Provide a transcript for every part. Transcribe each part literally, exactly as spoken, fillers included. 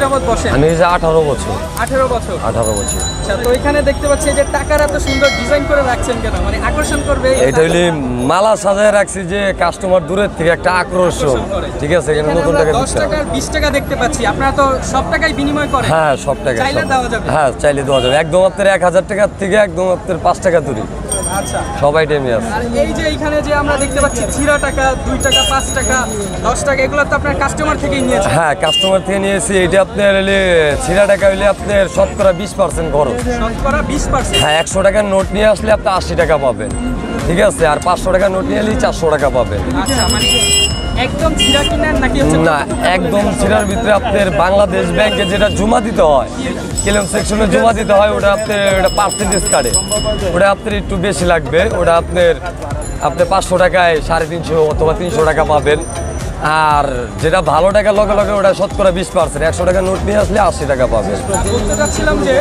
যাবত বসেন? আমি এই যে আঠারো বছর। আঠারো বছর। আঠারো বছর। আচ্ছা, তো এখানে দেখতে পাচ্ছি যে টাকার এত সুন্দর ডিজাইন করে রাখছেন কেন, মানে আকর্ষণ করবে? এটা হইলে মালা সাজায় রাখছি যে কাস্টমার দূরের থেকে একটা আকর্ষণ, ঠিক আছে? এখানে নতুন টাকা দশ টাকা বিশ টাকা দেখতে পাচ্ছি, আপনারা তো সব টাকাই বিনিময় করেন? হ্যাঁ, সব টাকা চাইলে দেওয়া যাবে? হ্যাঁ, চাইলে দেওয়া যাবে। একদম আপনার এক হাজার টাকার থেকে একদম আপনার পাঁচ টাকা তুলি। আচ্ছা, সব আইটেমই আছে। আর এই যে এইখানে যে আমরা দেখতে পাচ্ছি ছিরা টাকা, দুই টাকা, পাঁচ টাকা, দশ টাকা, এগুলো তো আপনার কাস্টমার থেকেই নিয়েছে? হ্যাঁ, কাস্টমার থেকে নিয়েছি। এটা আপনার হলে ছিরা টাকা হইলে আপনার শতকরা বিশ পার্সেন্ট খরচ। শতকরা বিশ পার্সেন্ট? হ্যাঁ, একশো টাকার নোট নিয়ে আসলে আপনি আশি টাকা পাবেন, ঠিক আছে? আর পাঁচশো টাকার নোট নিয়ে এলে চারশো টাকা পাবেন। আচ্ছা, মানে একদম ছিরা কিনেন নাকি হচ্ছে? না, একদম ছিরার ভিতরে আপনার বাংলাদেশ ব্যাংকে যেটা জমা দিতে হয়, ক্লেম সেকশনে জমা দিতে হয়, ওটা আপনার ওটা পার্সেন্টেজ কাটে, ওটা আপনার একটু বেশি লাগবে। ওটা আপনার আপনি পাঁচশো টাকায় সাড়ে তিনশো অথবা তিনশো টাকা পাবেন। আর যেটা ভালো টাকা লগে লগে ওটা শতকরা বিশ পার্সেন্ট, একশো টাকা নোট নিয়ে আসলে আশি টাকা পাবেন। বলতে চাচ্ছিলাম যে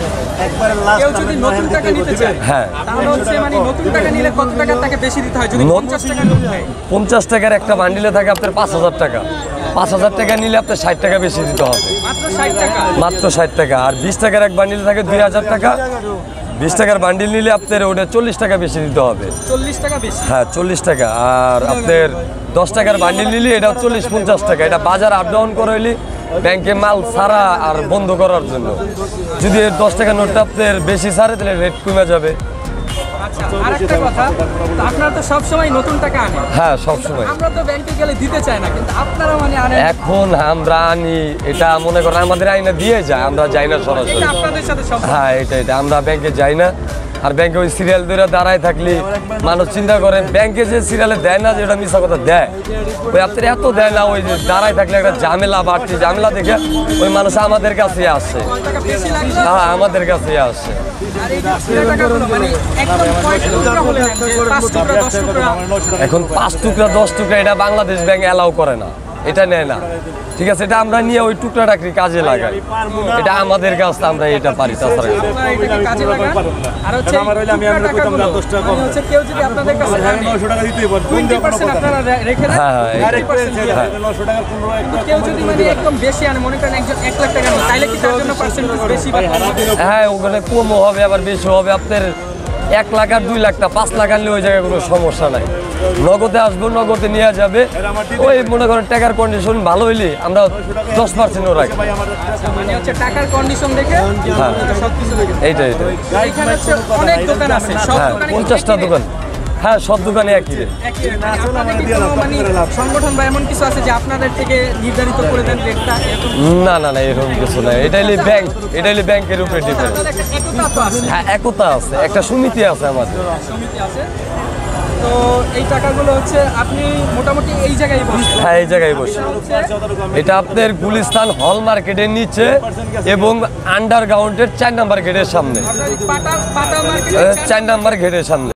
কেউ যদি নতুন টাকা নিতে চায়, হ্যাঁ, তাহলে হচ্ছে মানে নতুন টাকা নিলে কত টাকা তাকে বেশি দিতে হয়? যদি পঞ্চাশ টাকা নোট নেয়, পঞ্চাশ টাকার একটা বান্ডিলে থাকে আপনার পাঁচ হাজার টাকা, পাঁচ হাজার টাকা নিলে আপনার ষাট টাকা বেশি দিতে হবে, মাত্র ষাট টাকা। মাত্র ষাট টাকা। আর বিশ টাকার এক বান্ডিলে থাকে দুই হাজার টাকা, বিশ টাকার বান্ডিল নিলে আপনার ওটা চল্লিশ টাকা বেশি দিতে হবে। চল্লিশ টাকা বেশি? হ্যাঁ, চল্লিশ টাকা। আর আপনার দশ টাকার বান্ডিল নিলে এটা চল্লিশ পঞ্চাশ টাকা। এটা বাজার আপ ডাউন করে হইলে ব্যাংকে মাল ছাড়া আর বন্ধ করার জন্য। যদি দশ টাকার নোটটা আপনার বেশি ছাড়ে তাহলে রেট কমে যাবে। আচ্ছা, আরেকটা কথা, তো আপনারা তো সবসময় নতুন টাকা আনেন? হ্যাঁ, সবসময়। আমরা তো ব্যাংকে গেলে দিতে চাই না, কিন্তু আপনারা মানে আনেন। এখন আমরা আনি, এটা মনে করেন আমাদের আইনা দিয়ে যায়, আমরা যাই না সরাসরি। এটা আপনাদের সাথে সম্পর্ক? হ্যাঁ, এটা এটা আমরা ব্যাংকে যাই না। আর ব্যাংকে ওই সিরিয়াল ধরে দাঁড়ায় থাকলে মানুষ চিন্তা করে ব্যাংকে যে সিরিয়ালে দেয় না, যেটা মিশা কথা দেয়, ওই আপনার এত দেয় না, ওই যে দাঁড়ায় থাকলে একটা ঝামেলা বাড়তি, ঝামেলা দেখে ওই মানুষ আমাদের কাছে আসে। টাকা বেশি লাগলো? হ্যাঁ, আমাদের কাছে আসে। আর এই যে ছিরা টাকাগুলো মানে একদম কয় টুকরা হলে নেন? যে পাঁচ টুকরা, দশ টুকরা? এখন পাঁচ টুকরা দশ টুকরা এটা বাংলাদেশ ব্যাংক অ্যালাউ করে না, এটা নেয় না, ঠিক আছে? এটা আমরা নিয়ে ওই টুকরা টাকরি কাজে লাগাই, এটা আমাদের কাছে আমরা এটা পারি। তাছাড়া আপনারা এটাকে কাজে লাগান। আর হচ্ছে এই টুকরা টাকাগুলো মানে হচ্ছে কেউ যদি আপনাদের কাছে আনে, বিশ পার্সেন্ট আপনারা রেখে দেন? হ্যাঁ, হ্যাঁ, বিশ পার্সেন্ট দিয়ে দেন। কিন্তু কেউ যদি মানে একদম বেশি আনে, মনে করেন একজন এক লাখ টাকা নেয়, তাইলে কি তার জন্য পার্সেন্টেজ বেশি বা কম হবে? হ্যাঁ, ওখানে কমও হবে আবার বেশি হবে। আপনার এক লাখ আর দুই লাখটা পাঁচ লাখ আনলে ওই জায়গায় কোনো সমস্যা নাই। নগদে আসবো, নগদে নিয়ে যাবে। ওই মনে করেন টাকার কন্ডিশন ভালো হইলে আমরা দশ পার্সেন্টও রাখি। মানে হচ্ছে টাকার কন্ডিশন দেখে সবকিছু দেখে। এইটা এইটা এখানে হচ্ছে অনেক দোকান আছে, সব হ্যাঁ, দোকানে পঞ্চাশটা দোকান। হ্যাঁ, সব দোকানে একই রেট। একই রেট। মানে আপনাদের কি কোনো মানে সংগঠন বা এমন কিছু আছে যে আপনাদের থেকে নির্ধারিত করে দেন রেটটা? এরকম না না না, এরকম কিছু নাই। এটা হলে ব্যাংক, এটা হলে ব্যাংকের উপরে ডিপেন্ড। আপনাদের একটা একতা তো আছে? হ্যাঁ, একতা আছে, একটা সমিতি আছে আমাদের। সমিতি আছে। তো এই টাকাগুলো হচ্ছে আপনি মোটামুটি এই জায়গায় বসেন? হ্যাঁ, এই জায়গায় বসে। এটা আপনার গুলিস্তান হল মার্কেটের নিচে এবং আন্ডারগ্রাউন্ডের চার নাম্বার গেটের সামনে, পাটা পাটা মার্কেট চার নাম্বার গেটের সামনে।